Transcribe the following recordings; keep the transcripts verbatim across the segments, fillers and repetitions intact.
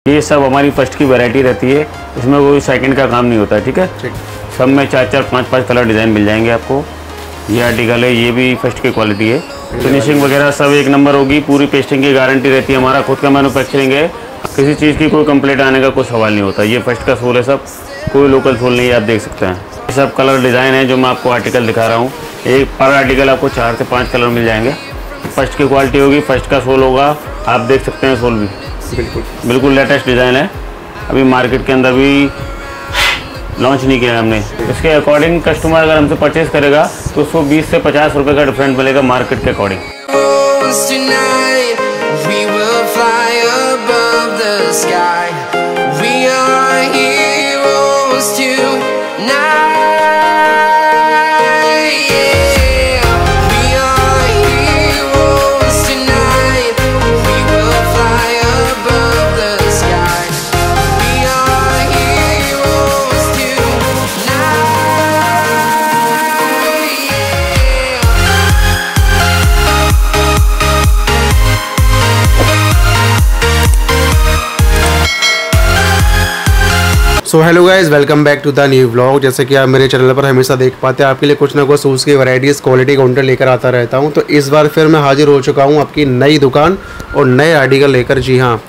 ये सब हमारी फर्स्ट की वैरायटी रहती है, इसमें कोई सेकंड का काम नहीं होता है। ठीक है, सब में चार चार पांच पांच कलर डिज़ाइन मिल जाएंगे आपको। ये आर्टिकल है, ये भी फर्स्ट की क्वालिटी है। फिनिशिंग वगैरह सब एक नंबर होगी, पूरी पेस्टिंग की गारंटी रहती है। हमारा खुद का मैन्युफैक्चरिंग है, किसी चीज़ की कोई कंप्लेंट आने का कोई सवाल नहीं होता। ये फर्स्ट का सोल है, सब कोई लोकल सोल नहीं है, आप देख सकते हैं। ये सब कलर डिज़ाइन है जो मैं आपको आर्टिकल दिखा रहा हूँ। एक पर आर्टिकल आपको चार से पाँच कलर मिल जाएंगे। फर्स्ट की क्वालिटी होगी, फर्स्ट का सोल होगा, आप देख सकते हैं। सोल भी बिल्कुल बिल्कुल लेटेस्ट डिज़ाइन है, अभी मार्केट के अंदर भी लॉन्च नहीं किया हमने। इसके अकॉर्डिंग कस्टमर अगर हमसे परचेज करेगा तो उसको बीस से पचास रुपए का डिफरेंट मिलेगा मार्केट के according. So hello guys, welcome back to the new vlog. जैसे कि आप मेरे चैनल पर हमेशा देख पाते हैं, आपके लिए कुछ ना कुछ शूज़ की वैरायटीज़ क्वालिटी काउंटर लेकर आता रहता हूं। तो इस बार फिर मैं हाजिर हो चुका हूं आपकी नई दुकान और नए आर्टिकल लेकर। जी हाँ,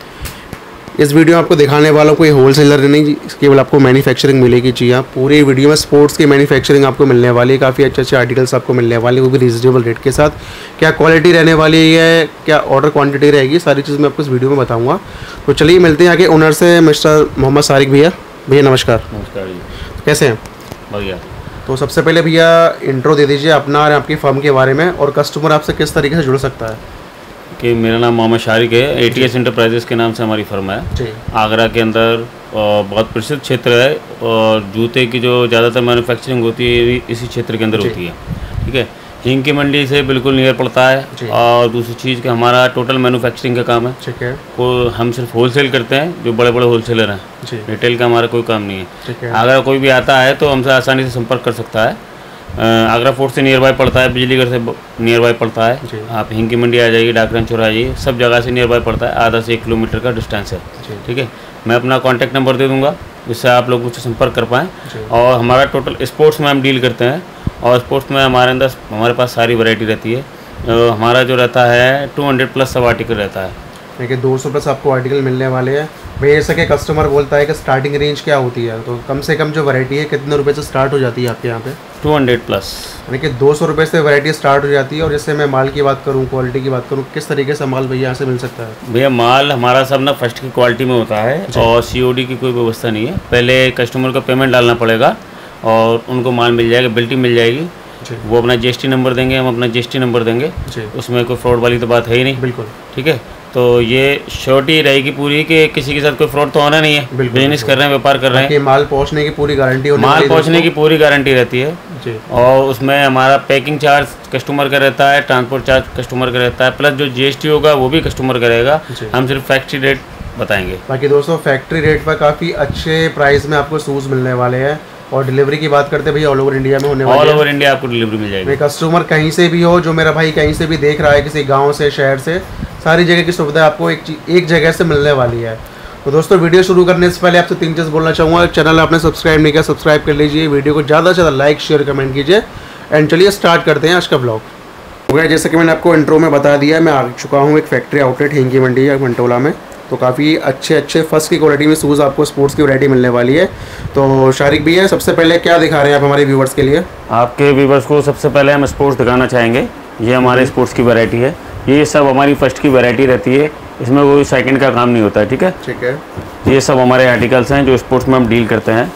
इस वीडियो में आपको दिखाने वालों कोई होलसेलर नहीं, केवल आपको मैन्युफैक्चरिंग मिलेगी। जी हाँ, पूरी वीडियो में स्पोर्ट्स की मैन्युफैक्चरिंग आपको मिलने वाली है। काफ़ी अच्छे अच्छे आर्टिकल्स आपको मिलने वाले हैं, वो भी रीजनेबल रेट के साथ। क्या क्वालिटी रहने वाली है, क्या ऑर्डर क्वांटिटी रहेगी, सारी चीज़ मैं आपको इस वीडियो में बताऊँगा। तो चलिए मिलते हैं आगे ओनर से, मिस्टर मोहम्मद सारिक भैया। भैया नमस्कार। नमस्कार जी, कैसे हैं? बढ़िया। तो सबसे पहले भैया इंट्रो दे दीजिए अपना और आपकी फर्म के बारे में, और कस्टमर आपसे किस तरीके से जुड़ सकता है। कि मेरा नाम मोहम्मद शारिक है, एटीएस इंटरप्राइजेस के नाम से हमारी फर्म है जी। आगरा के अंदर बहुत प्रसिद्ध क्षेत्र है, और जूते की जो ज़्यादातर मैन्युफैक्चरिंग होती है इसी क्षेत्र के अंदर होती है। ठीक है, हिंग की मंडी से बिल्कुल नियर पड़ता है। और दूसरी चीज़ कि हमारा टोटल मैन्युफैक्चरिंग का काम है। ठीक है, को हम सिर्फ होलसेल करते हैं, जो बड़े बड़े होलसेलर हैं। रिटेल का हमारा कोई काम नहीं है। अगर कोई भी आता है तो हमसे आसानी से संपर्क कर सकता है। आगरा फोर्ट से नियर बाय पड़ता है, बिजलीगढ़ से नियर बाय पड़ता है। आप हिंग की मंडी आ जाइए, डाकरन चौराहा आ जाइए, सब जगह से नियर बाय पड़ता है। आधा से एक किलोमीटर का डिस्टेंस है। ठीक है, मैं अपना कॉन्टैक्ट नंबर दे दूँगा, जिससे आप लोग मुझसे संपर्क कर पाएँ। और हमारा टोटल स्पोर्ट्स में हम डील करते हैं, और स्पोर्ट्स में हमारे अंदर हमारे पास सारी वैरायटी रहती है। तो हमारा जो रहता है टू हंड्रेड प्लस सब आर्टिकल रहता है। देखिए दो सौ प्लस आपको आर्टिकल मिलने वाले हैं। भैया जैसा कि कस्टमर बोलता है कि स्टार्टिंग रेंज क्या होती है, तो कम से कम जो वैरायटी है कितने रुपए से स्टार्ट हो जाती है आपके यहाँ पे? Two hundred plus. यानी कि दो सौ रुपये से वैरायटी स्टार्ट हो जाती है। और जैसे मैं माल की बात करूँ, क्वालिटी की बात करूँ, किस तरीके से माल भैया यहाँ से मिल सकता है? भैया माल हमारा सब ना फर्स्ट की क्वालिटी में होता है, और सीओडी की कोई व्यवस्था नहीं है। पहले कस्टमर को पेमेंट डालना पड़ेगा और उनको माल मिल जाएगा, बिल्टी मिल जाएगी। वो अपना जीएसटी नंबर देंगे, हम अपना जीएसटी नंबर देंगे, उसमें कोई फ्रॉड वाली तो बात है ही नहीं। बिल्कुल ठीक है, तो ये श्योरिटी रहेगी पूरी कि किसी के साथ कोई फ्रॉड तो होना नहीं है। बिजनेस कर रहे हैं, व्यापार कर रहे हैं, माल पहुंचने की पूरी गारंटी होनी माल पहुंचने की पूरी गारंटी रहती है जी। और उसमें हमारा पैकिंग चार्ज कस्टमर का रहता है, ट्रांसपोर्ट चार्ज कस्टमर का रहता है, प्लस जो जीएसटी होगा वो भी कस्टमर का रहेगा। हम सिर्फ फैक्ट्री रेट बताएंगे। बाकी दोस्तों फैक्ट्री रेट पर काफ़ी अच्छे प्राइस में आपको शूज़ मिलने वाले हैं। और डिलीवरी की बात करते हैं भैया, ऑल ओवर इंडिया में होने वाली है। ऑल ओवर इंडिया आपको डिलीवरी मिल जाएगी। कस्टमर कहीं से भी हो, जो मेरा भाई कहीं से भी देख रहा है, किसी गांव से, शहर से, सारी जगह की सुविधा आपको एक एक जगह से मिलने वाली है। तो दोस्तों वीडियो शुरू करने से पहले आपसे तीन चीज़ बोलना चाहूँगा। चैनल आपने सब्सक्राइब नहीं किया, सब्सक्राइब कर लीजिए। वीडियो को ज़्यादा से ज़्यादा लाइक शेयर कमेंट कीजिए। एंड चलिए स्टार्ट करते हैं आज का ब्लॉग। हो गया, जैसे कि मैंने आपको इंट्रो में बता दिया, मैं आ चुका हूँ एक फैक्ट्री आउटलेट हिंग की मंडी है मंटोला में। तो काफ़ी अच्छे अच्छे फर्स्ट की क्वालिटी में शूज़ आपको स्पोर्ट्स की वैरायटी मिलने वाली है। तो शारिक भैया सबसे पहले क्या दिखा रहे हैं आप हमारे व्यूवर्स के लिए? आपके व्यूवर्स को सबसे पहले हम स्पोर्ट्स दिखाना चाहेंगे। ये हमारे स्पोर्ट्स की वैरायटी है, ये सब हमारी फर्स्ट की वैरायटी रहती है, इसमें कोई सेकंड का काम नहीं होता है। ठीक है ठीक है, ये सब हमारे आर्टिकल्स हैं जो स्पोर्ट्स में हम डील करते हैं।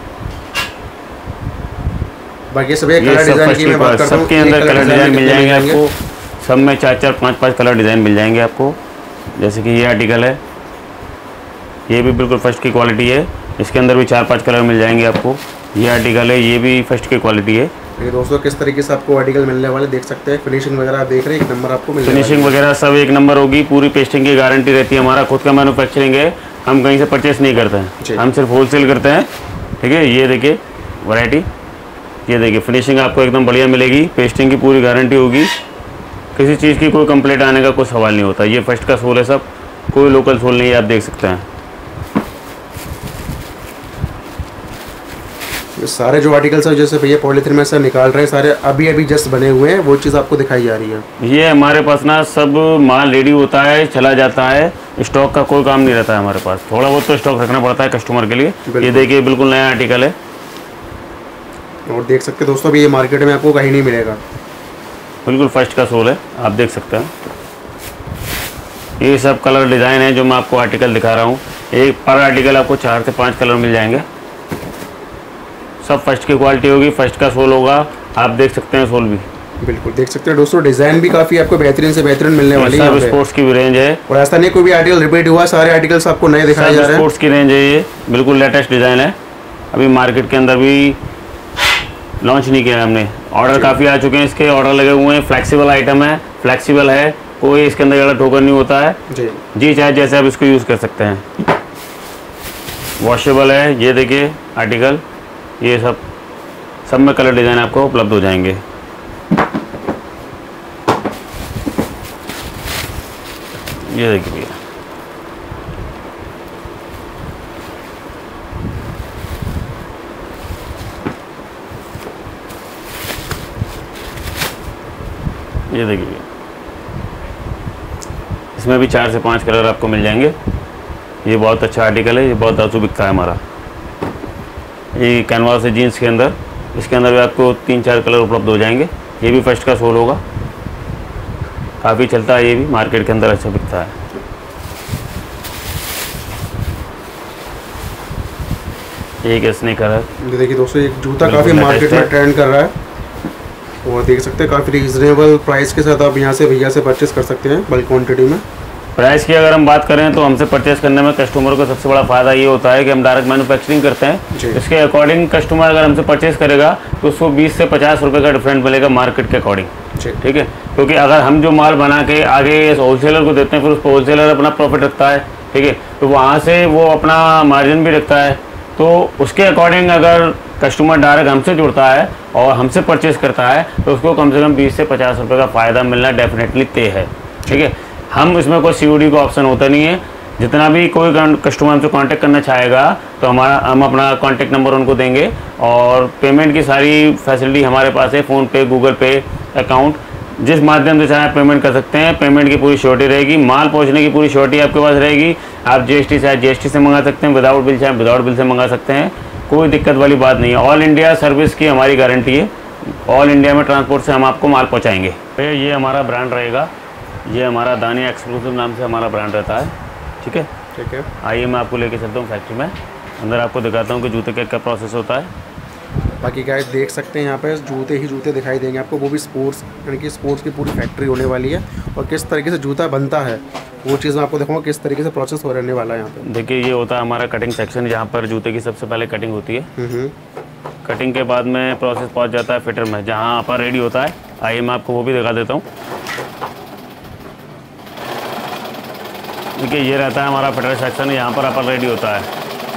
बाकी सभी कलर डिज़ाइन की मैं बात करता हूं, सबके अंदर कलर डिज़ाइन मिल जाएंगे आपको। सब में चार चार पाँच पाँच कलर डिज़ाइन मिल जाएंगे आपको। जैसे कि ये आर्टिकल है, ये भी बिल्कुल फर्स्ट की क्वालिटी है, इसके अंदर भी चार पांच कलर मिल जाएंगे आपको। ये आर्टिकल है, ये भी फर्स्ट की क्वालिटी है। ये दोस्तों किस तरीके से आपको आर्टिकल मिलने वाले देख सकते हैं। फिनिशिंग वगैरह आप देख रहे हैं, एक नंबर आपको मिलने वाली है। फिनिशिंग वगैरह सब एक नंबर होगी, पूरी पेस्टिंग की गारंटी रहती है। हमारा खुद का मैन्युफैक्चरिंग है, हम कहीं से परचेस नहीं करते हैं, हम सिर्फ होलसेल करते हैं। ठीक है, ये देखिए वैरायटी, ये देखिए फिनिशिंग आपको एकदम बढ़िया मिलेगी, पेस्टिंग की पूरी गारंटी होगी, किसी चीज़ की कोई कंप्लेंट आने का कोई सवाल नहीं होता। ये फर्स्ट का सोल है, सब कोई लोकल सोल नहीं है, आप देख सकते हैं। सारे जो आर्टिकल्स है जैसे भैया पॉलीथीन में से निकाल रहे हैं सारे अभी अभी जस्ट बने हुए हैं, वो चीज़ आपको दिखाई जा रही है। ये हमारे पास ना सब माल रेडी होता है, चला जाता है, स्टॉक का कोई काम नहीं रहता है हमारे पास। थोड़ा बहुत तो स्टॉक रखना पड़ता है कस्टमर के लिए। ये देखिए बिल्कुल नया आर्टिकल है और देख सकते हैं दोस्तों, अभी ये मार्केट में आपको कहीं नहीं मिलेगा। बिल्कुल फर्स्ट का सोल है, आप देख सकते हैं। ये सब कलर डिज़ाइन है जो मैं आपको आर्टिकल दिखा रहा हूँ। एक पर आर्टिकल आपको चार से पाँच कलर मिल जाएंगे। सब फर्स्ट की क्वालिटी होगी, फर्स्ट का सोल होगा, आप देख सकते हैं सोल भी। बिल्कुल देख सकते हैं दोस्तों, डिजाइन भी काफी आपको बेहतरीन से बेहतरीन मिलने वाली है। सब स्पोर्ट्स की भी रेंज है और ऐसा नहीं कोई भी आर्टिकल रिपीट हुआ, सारे आर्टिकल्स आपको नए दिखाए जा रहे हैं। स्पोर्ट्स की रेंज है, ये बिल्कुल लेटेस्ट डिजाइन है, अभी मार्केट के अंदर भी लॉन्च नहीं किया है हमने। ऑर्डर काफ़ी आ चुके हैं, इसके ऑर्डर लगे हुए हैं। फ्लेक्सिबल आइटम है, फ्लेक्सिबल है, कोई इसके अंदर ज़्यादा ठोकर नहीं होता है जी जी चाहे जैसे आप इसको यूज़ कर सकते हैं। वॉशेबल है, ये देखिए आर्टिकल, ये सब सब में कलर डिज़ाइन आपको उपलब्ध हो जाएंगे। ये देखिए भैया, ये देखिए इसमें भी चार से पांच कलर आपको मिल जाएंगे। ये बहुत अच्छा आर्टिकल है, ये बहुत आंसू बिकता है हमारा। ये कैनवास है जीन्स के अंदर, इसके अंदर भी आपको तीन चार कलर उपलब्ध हो जाएंगे। ये भी फर्स्ट का सोल होगा, काफ़ी चलता है, ये भी मार्केट के अंदर अच्छा बिकता है। एक स्नीकर है, ये देखिए दोस्तों, एक जूता काफ़ी मार्केट में ट्रेंड कर रहा है और देख सकते हैं काफ़ी रीजनेबल प्राइस के साथ आप यहाँ से भैया से परचेस कर सकते हैं बल्क क्वांटिटी में। प्राइस की अगर हम बात करें तो हमसे परचेस करने में कस्टमर को सबसे बड़ा फ़ायदा ये होता है कि हम डायरेक्ट मैन्युफैक्चरिंग करते हैं। इसके अकॉर्डिंग कस्टमर अगर हमसे परचेस करेगा तो उसको बीस से पचास रुपये का डिफरेंट मिलेगा मार्केट के अकॉर्डिंग, ठीक है। क्योंकि अगर हम जो माल बना के आगे होलसेलर को देते हैं, फिर उसको होलसेलर अपना प्रॉफिट रखता है, ठीक है, तो वहाँ से वो अपना मार्जिन भी रखता है। तो उसके अकॉर्डिंग अगर कस्टमर डायरेक्ट हमसे जुड़ता है और हमसे परचेस करता है तो उसको कम से कम बीस से पचास रुपये का फ़ायदा मिलना डेफिनेटली तय है, ठीक है। हम इसमें कोई सीओडी का ऑप्शन होता नहीं है। जितना भी कोई कस्टमर हमसे कांटेक्ट करना चाहेगा तो हमारा हम अपना कांटेक्ट नंबर उनको देंगे और पेमेंट की सारी फैसिलिटी हमारे पास है। फ़ोन पे, गूगल पे, अकाउंट, जिस माध्यम से चाहे आप पेमेंट कर सकते हैं। पेमेंट की पूरी श्योरिटी रहेगी, माल पहुंचने की पूरी श्योरिटी आपके पास रहेगी। आप जीएसटी चाहे जीएसटी से मंगा सकते हैं, विदाउट बिल चाहे विदाउट बिल से मंगा सकते हैं, कोई दिक्कत वाली बात नहीं है। ऑल इंडिया सर्विस की हमारी गारंटी है, ऑल इंडिया में ट्रांसपोर्ट से हम आपको माल पहुँचाएँगे। तो ये हमारा ब्रांड रहेगा, ये हमारा दानिया एक्सक्लूसिव नाम से हमारा ब्रांड रहता है, ठीक है ठीक है। आइए मैं आपको लेके चलता हूँ फैक्ट्री में, अंदर आपको दिखाता हूँ कि जूते का क्या प्रोसेस होता है। बाकी गाइस देख सकते हैं यहाँ पे जूते ही जूते दिखाई देंगे आपको, वो भी स्पोर्ट्स, यानी कि स्पोर्ट्स की पूरी फैक्ट्री होने वाली है। और किस तरीके से जूता बनता है वो चीज़ मैं आपको दिखाऊंगा, किस तरीके से प्रोसेस हो रहने वाला है यहाँ पे। देखिए ये होता है हमारा कटिंग सेक्शन, जहाँ पर जूते की सबसे पहले कटिंग होती है। कटिंग के बाद में प्रोसेस पहुँच जाता है फिटर में, जहाँ पर रेडी होता है। आइए मैं आपको वो भी दिखा देता हूँ। देखिए ये रहता है हमारा फिटर सेक्शन, यहाँ पर अपन रेडी होता है।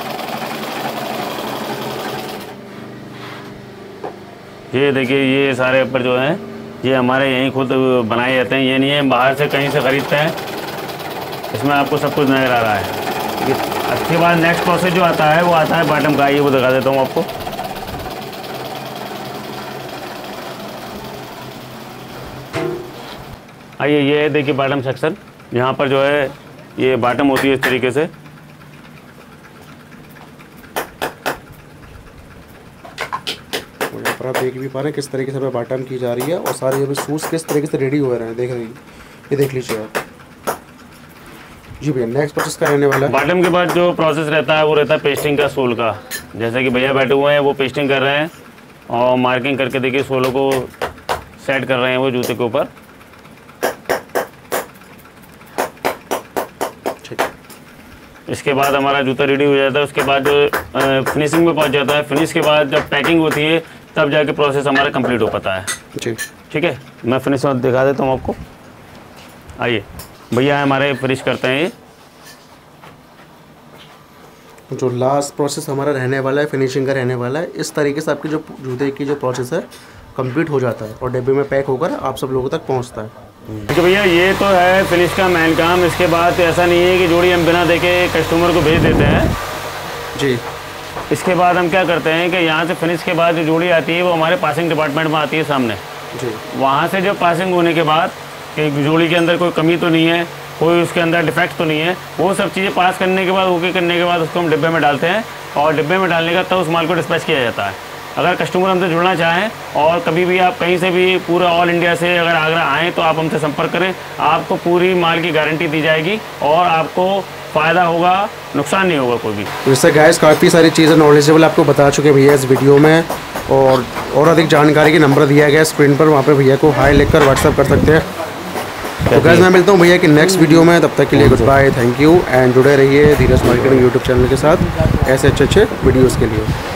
ये देखिए ये सारे ऊपर जो हैं ये हमारे यहीं खुद बनाए जाते हैं, ये नहीं है बाहर से कहीं से ख़रीदते हैं। इसमें आपको सब कुछ नज़र आ रहा है। इसके बाद नेक्स्ट प्रोसेस जो आता है वो आता है बॉटम का, ये वो दिखा देता हूँ आपको। आइए ये देखिए बॉटम सेक्शन, यहाँ पर जो है ये बॉटम होती है इस तरीके से। यहाँ पर आप देख भी पा रहे हैं किस तरीके से बॉटम की जा रही है और सारे ये शूज़ किस तरीके से रेडी हो रहे हैं, देख रही ये देख लीजिए आप। जी भैया नेक्स्ट प्रोसेस क्या रहने वाला है? बॉटम के बाद जो प्रोसेस रहता है वो रहता है पेस्टिंग का, सोल का। जैसे कि भैया बैठे हुए हैं वो पेस्टिंग कर रहे हैं और मार्किंग करके देखिए सोलों को सेट कर रहे हैं वो जूते के ऊपर। इसके बाद हमारा जूता रेडी हो जाता है। उसके बाद जो फिनिशिंग में पहुंच जाता है। फिनिश के बाद जब पैकिंग होती है तब जाके प्रोसेस हमारा कंप्लीट हो पाता है। जी ठीक है, मैं फिनिश दिखा देता हूँ आपको। आइए भैया हमारे फिनिश करते हैं। ये जो लास्ट प्रोसेस हमारा रहने वाला है फिनिशिंग का रहने वाला है। इस तरीके से आपकी जो जूते की जो प्रोसेस है कंप्लीट हो जाता है और डिब्बे में पैक होकर आप सब लोगों तक पहुंचता है। ठीक है भैया, ये तो है फिनिश का मेन काम। इसके बाद ऐसा नहीं है कि जोड़ी हम बिना देखे कस्टमर को भेज देते हैं। जी, इसके बाद हम क्या करते हैं कि यहाँ से फिनिश के बाद जो जोड़ी आती है वो हमारे पासिंग डिपार्टमेंट में आती है सामने जी। वहाँ से जब पासिंग होने के बाद एक जोड़ी के अंदर कोई कमी तो नहीं है, कोई उसके अंदर डिफेक्ट तो नहीं है, वो सब चीज़ें पास करने के बाद ओके करने के बाद उसको हम डिब्बे में डालते हैं और डिब्बे में डालने का तब उस माल को डिस्पैच किया जाता है। अगर कस्टमर हमसे जुड़ना चाहें और कभी भी आप कहीं से भी पूरा ऑल इंडिया से अगर आगरा आएँ तो आप हमसे संपर्क करें, आपको पूरी माल की गारंटी दी जाएगी और आपको फ़ायदा होगा, नुकसान नहीं होगा कोई भी। जैसे गाइस काफ़ी सारी चीज़ें नॉलेजेबल आपको बता चुके भैया इस वीडियो में, और और अधिक जानकारी के नंबर दिया गया स्क्रीन पर, वहाँ पे भैया को हाई लिखकर व्हाट्सअप कर सकते हैं। तो गाइस मैं मिलता हूँ भैया की नेक्स्ट वीडियो में, तब तक के लिए good bye, thank you and जुड़े रहिए धीरज मार्केटिंग यूट्यूब चैनल के साथ ऐसे अच्छे अच्छे वीडियोज़ के लिए।